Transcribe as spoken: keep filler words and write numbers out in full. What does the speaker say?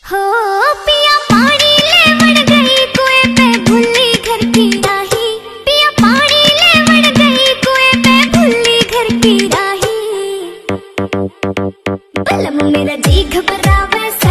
हो पिया पानी ले बढ़ गई कुएं पे भूली घर की राही, पिया पानी ले बढ़ गई कुएं पे भूली घर की राही। बलम मेरा जी घबरावे।